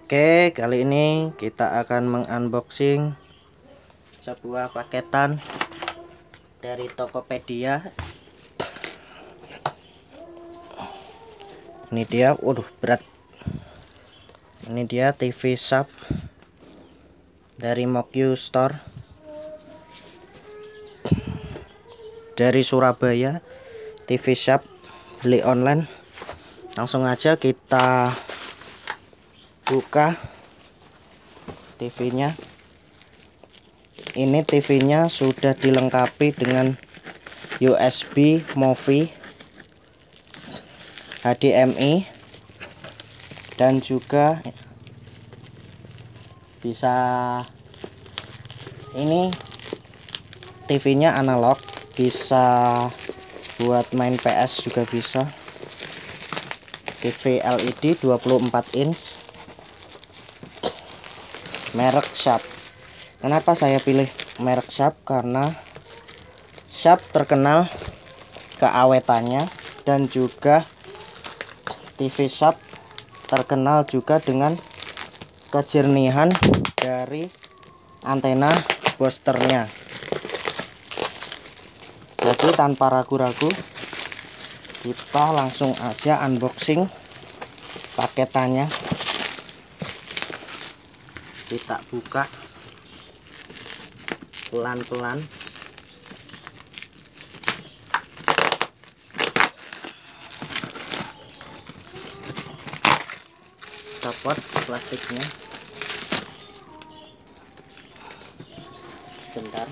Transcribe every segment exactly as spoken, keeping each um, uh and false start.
Oke, kali ini kita akan mengunboxing sebuah paketan dari Tokopedia. Ini dia, waduh berat. Ini dia T V Shop dari Mokyu Store dari Surabaya. T V Shop beli online. Langsung aja kita buka T V-nya. Ini T V-nya sudah dilengkapi dengan U S B, Movi, H D M I, dan juga bisa ini T V-nya analog, bisa buat main P S juga bisa. T V L E D dua puluh empat inch, merek Sharp. Kenapa saya pilih merek Sharp? Karena Sharp terkenal keawetannya, dan juga T V Sharp terkenal juga dengan kejernihan dari antena boosternya. Jadi tanpa ragu-ragu kita langsung aja unboxing paketannya. Kita buka pelan-pelan. Copot plastiknya. Bentar.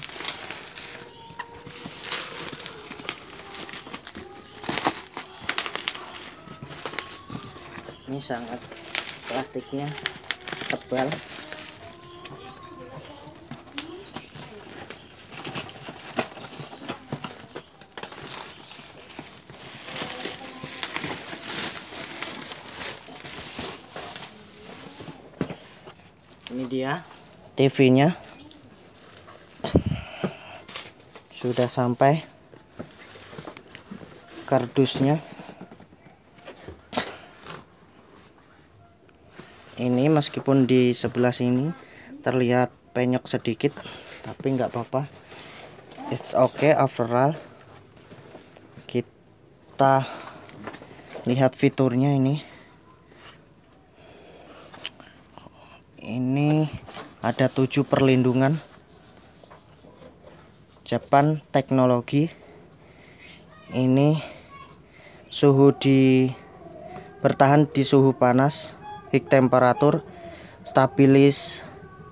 Ini sangat plastiknya tebal. Ini dia T V-nya. Sudah sampai kardusnya. Ini meskipun di sebelah sini terlihat penyok sedikit, tapi nggak apa-apa. It's okay overall. Kita lihat fiturnya ini. Ini ada tujuh perlindungan. Japan teknologi. Ini suhu di bertahan di suhu panas, high temperatur, stabilis.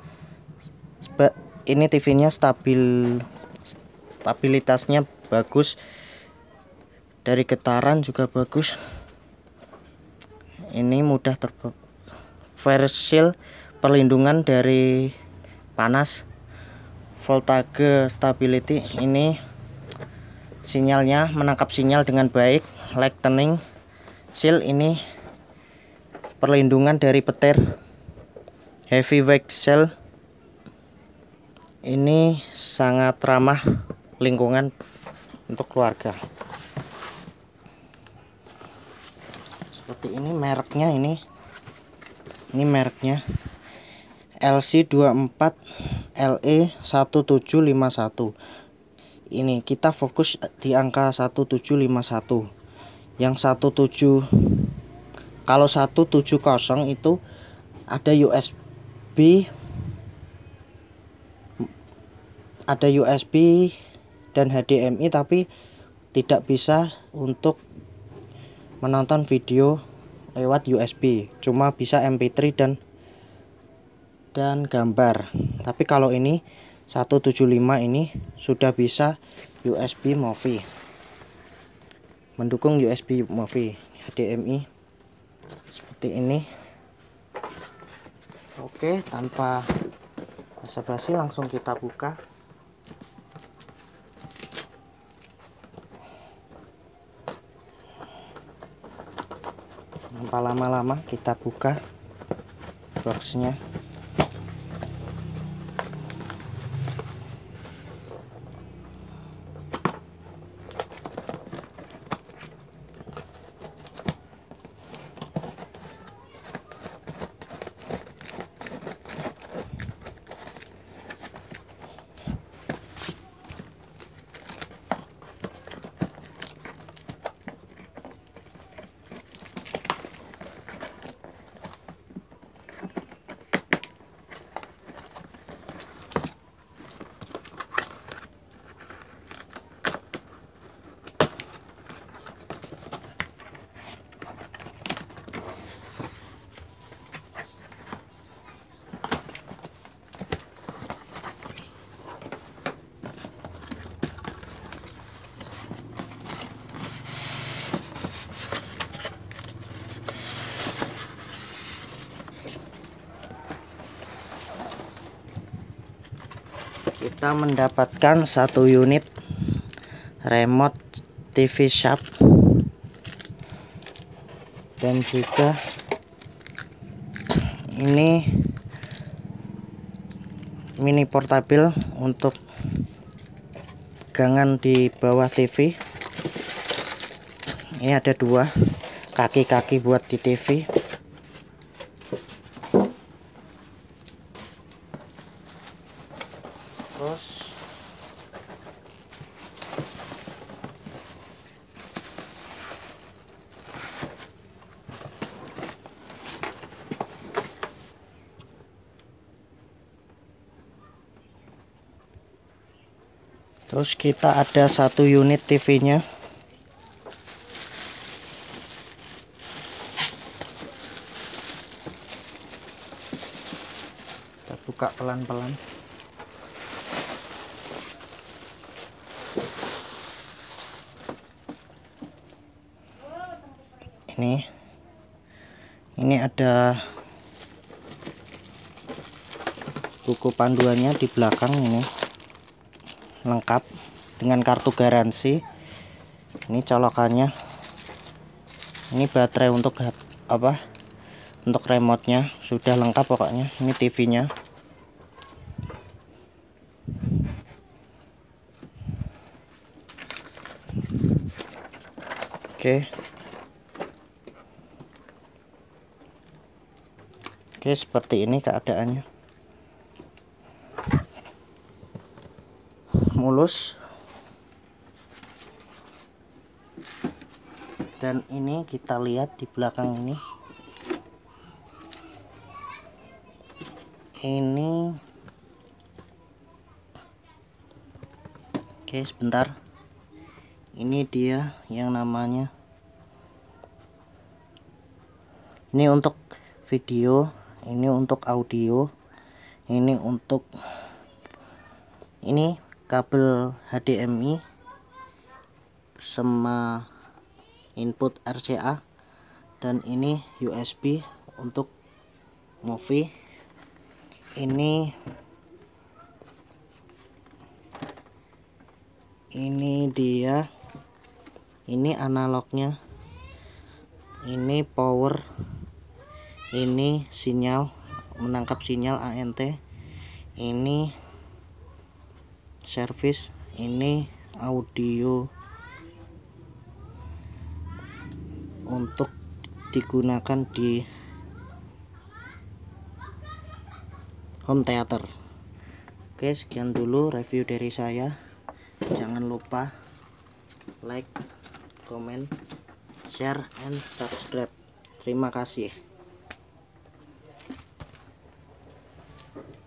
Ini T V-nya stabil, stabilitasnya bagus. Dari getaran juga bagus. Ini mudah terbuka. Versil perlindungan dari panas. Voltage stability, ini sinyalnya menangkap sinyal dengan baik. Lightning shield, ini perlindungan dari petir. Heavy weight cell, ini sangat ramah lingkungan untuk keluarga. Seperti ini mereknya, ini ini mereknya L C dua puluh empat L E satu tujuh lima satu. Ini kita fokus di angka satu tujuh lima satu. Yang satu tujuh, kalau satu tujuh nol itu ada U S B, ada U S B dan H D M I, tapi tidak bisa untuk menonton video lewat U S B, cuma bisa M P tiga dan dan gambar. Tapi kalau ini seratus tujuh puluh lima ini sudah bisa U S B Movi, mendukung U S B Movi, H D M I seperti ini. Oke, tanpa basa-basi langsung kita buka. Tanpa lama-lama kita buka boxnya. kita mendapatkan satu unit remote T V Sharp dan juga ini mini portabil untuk pegangan di bawah T V. Ini ada dua kaki-kaki buat di T V. Terus Terus kita ada satu unit T V-nya. Kita buka pelan-pelan. Ini ini ada buku panduannya di belakang, ini lengkap dengan kartu garansi. Ini colokannya, ini baterai untuk apa untuk remote-nya sudah lengkap pokoknya. Ini T V-nya. Oke. Oke, seperti ini keadaannya. Mulus. Dan ini kita lihat di belakang ini. Ini Oke, sebentar. Ini dia yang namanya. Ini untuk video, ini untuk audio, ini untuk ini kabel H D M I sama input R C A, dan ini U S B untuk movie. Ini ini dia, ini analognya, ini power, ini sinyal, menangkap sinyal A N T, ini service, ini audio untuk digunakan di home theater. Oke, sekian dulu review dari saya. Jangan lupa like, comment, share, and subscribe. Terima kasih.